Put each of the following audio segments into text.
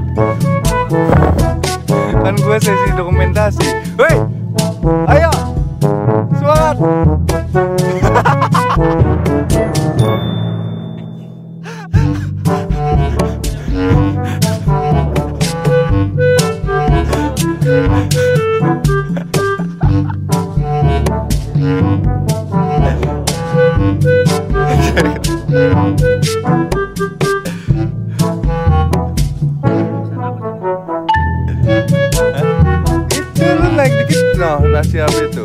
Kan gue sesi dokumentasi. Woi, ayo, semangat. Itu lu naik dikit, noh, nasi apa itu?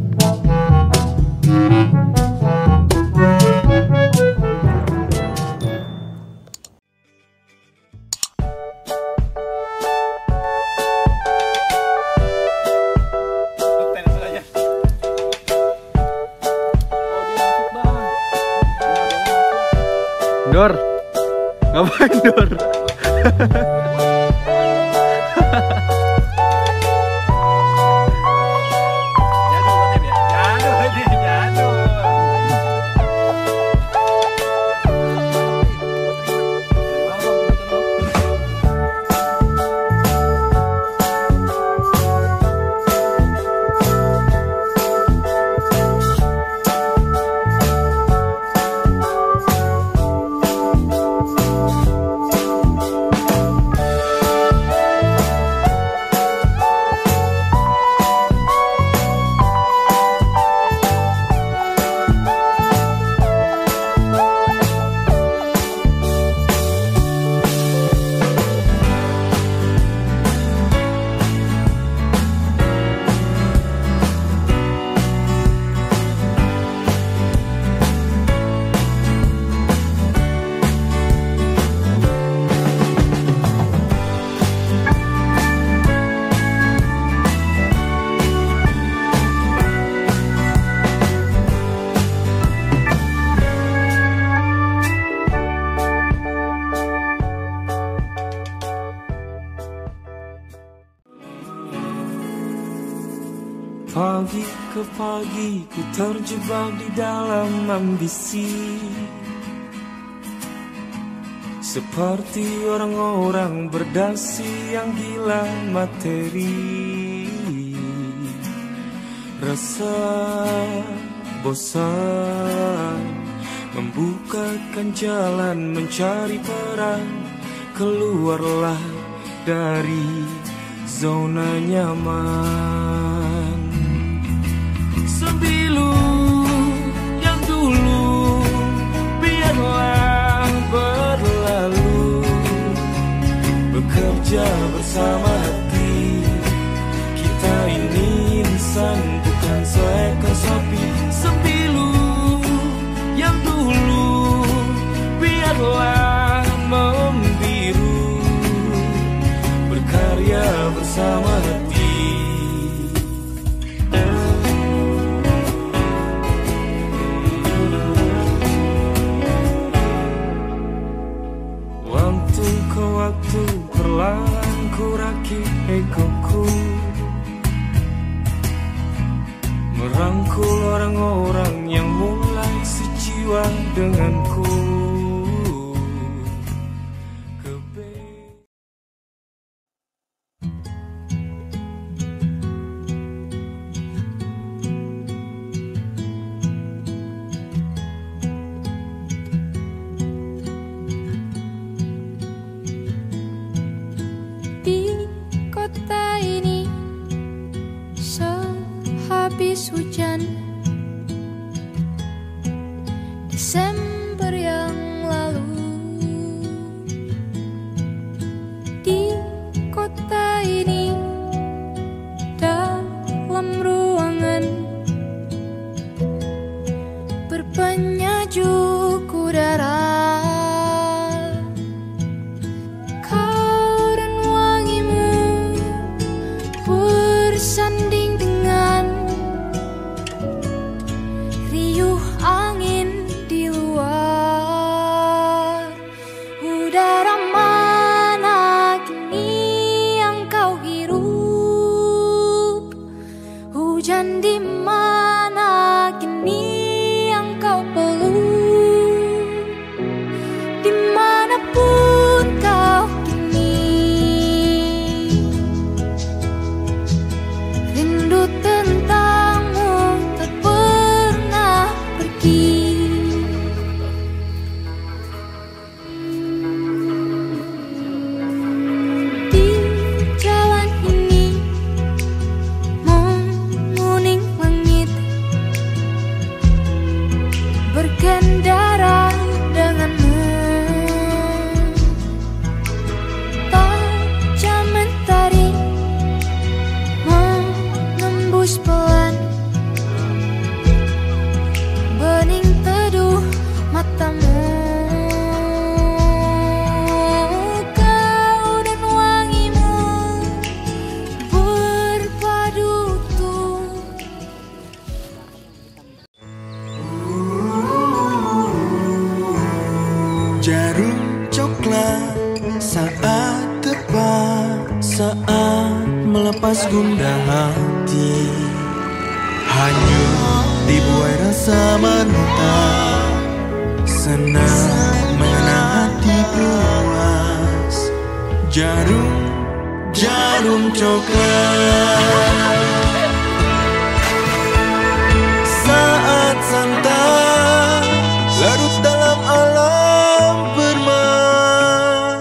Dor, ngapain Dor? Pagi ke pagi ku terjebak di dalam ambisi, seperti orang-orang berdasi yang gila materi. Rasa bosan membukakan jalan mencari peran, keluarlah dari zona nyaman. Sembilu yang dulu biarlah berlalu, bekerja bersama hati. Kita ini insan bukan seekor sapi. Sembilu yang dulu biarlah membiru, berkarya bersama hati. Waktu perlahan ku rakit egoku, merangkul orang-orang yang mulai sejiwa denganku. Habis hujan Desember yang lupa saat melepas gundah hati, hanyut dibuai rasa mentah, senang mengenang hati puas. Jarum coklat saat santai larut dalam alam permai.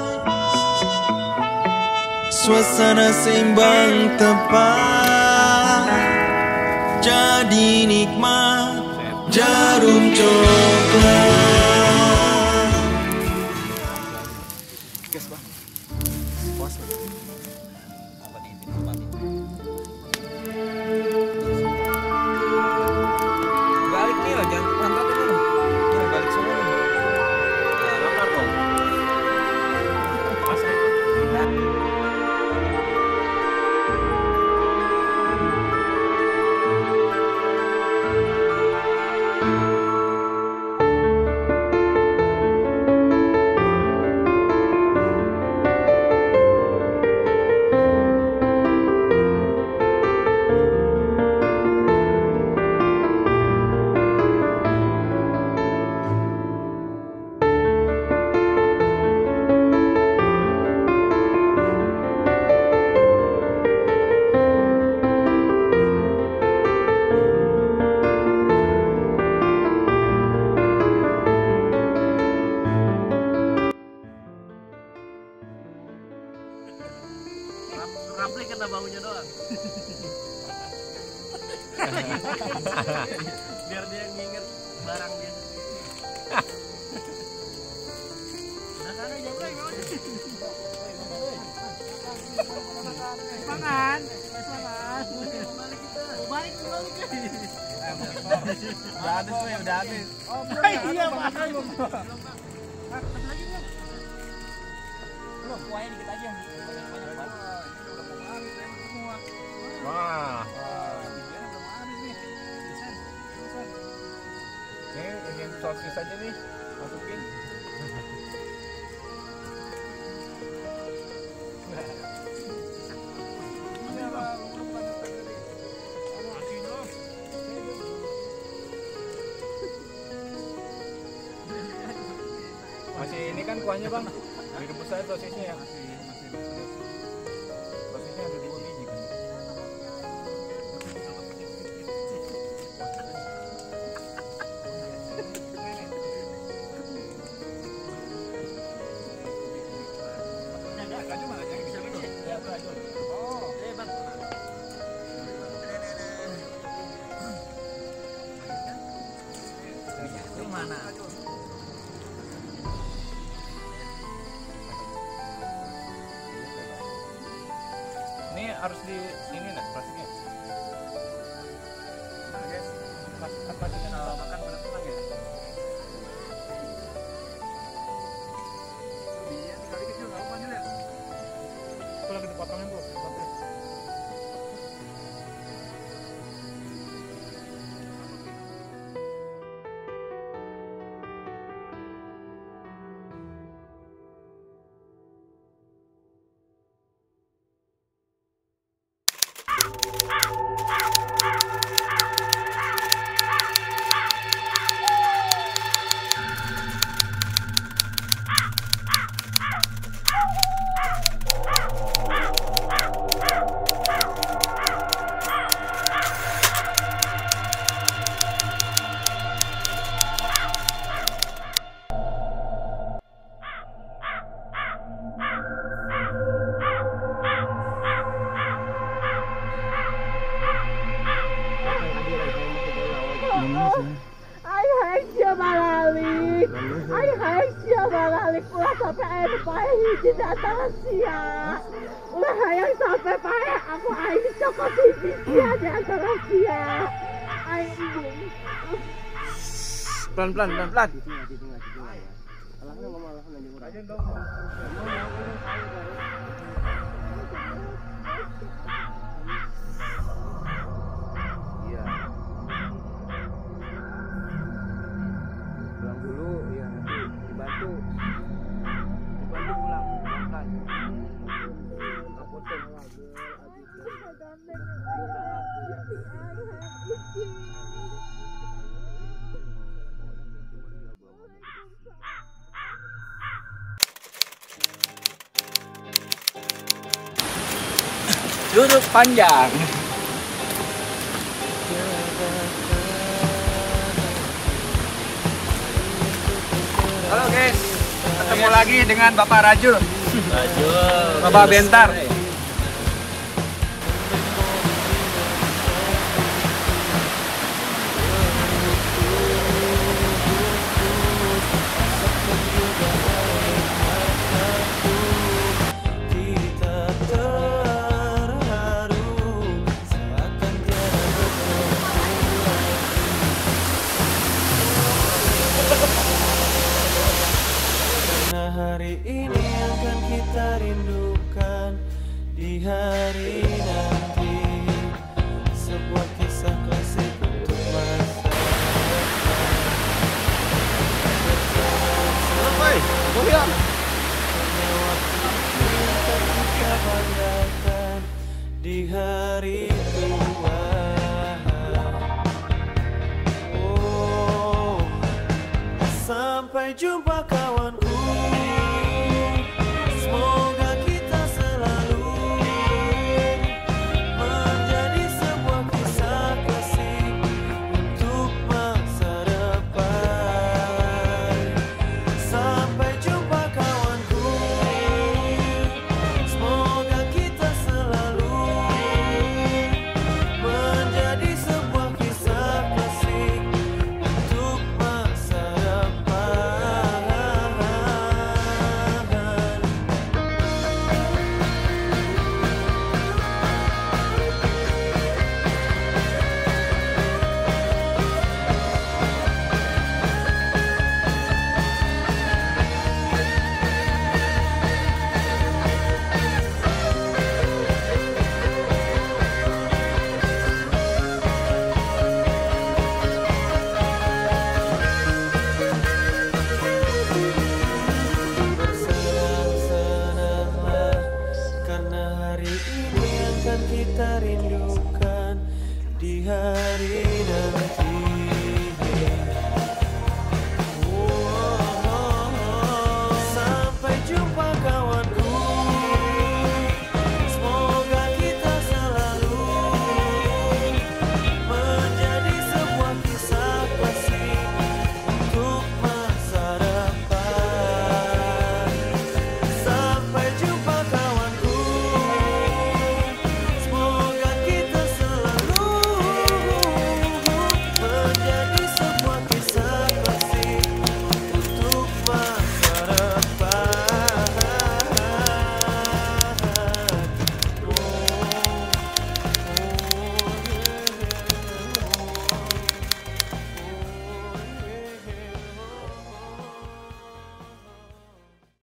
Suasana seimbang tepat, jadi nikmat jarum coklat. Balik nih lah, jangan pantat dulu. Ini balik semua nih. Nah, lapar dong. Pas ya. Raplik kena baunya doang. Biar dia nginget barang dia. Nah, sana jauh lagi kawan. Pangan. Balik kita. Balik. Udah habis nih, udah habis. Oh, iya, makan belum. Lagi belum? Belum, kuahnya dikit aja. Banyak banget. Wah. Ini sosis aja nih, masukin. Masih ini kan kuahnya bang, direbus aja sosisnya ya. Sosisnya ada 2 biji kan. Mana? Ini harus di ini nah plastiknya. Nah guys, plastiknya kalau makan pada tenang ya. Bijinya tinggal dikit juga, apa nih lihat? Itu lagi dipotongin tuh. Ulah sampai air payah hiji datang sia. Ulah hayang sampai payah aku aing cokot hiji sia di antara sia. Aing ibu. Pelan-pelan. Iya. Pulang dulu, ya nanti dibantu pulang pelan-pelan. Duduk panjang. Halo guys, ketemu lagi dengan Bapak Rajul. Bapak Bentar. Hari ini akan kita rindukan di hari nanti, sebuah kisah klasik untuk masa depan. Kita banggakan di hari tua. Oh, sampai jumpa kawanku. Semoga kita selalu menjadi sebuah kisah klasik untuk masa depan. Sampai jumpa kawanku. Semoga kita selalu menjadi sebuah kisah klasik untuk masa depan. Bersenang-senanglah karena hari ini akan kita rindukan di hari